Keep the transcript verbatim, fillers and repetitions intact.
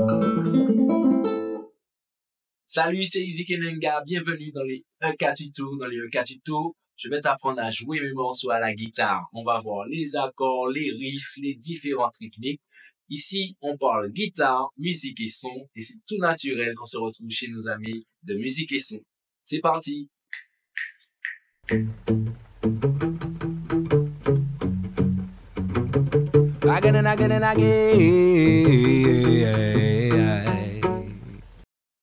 Salut, c'est Izzy Kenenga, bienvenue dans les E K Tuto. Dans les E K Tuto, je vais t'apprendre à jouer mes morceaux à la guitare. On va voir les accords, les riffs, les différentes rythmiques. Ici, on parle guitare, musique et son, et c'est tout naturel qu'on se retrouve chez nos amis de musique et son. C'est parti! Again and again and again.